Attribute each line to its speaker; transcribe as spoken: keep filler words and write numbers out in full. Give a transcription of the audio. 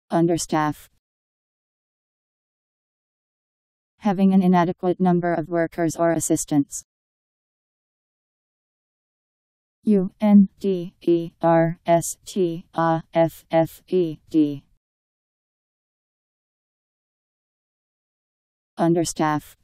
Speaker 1: Understaffed. Having an inadequate number of workers or assistants. U N D E R S T A F F E D. Understaffed.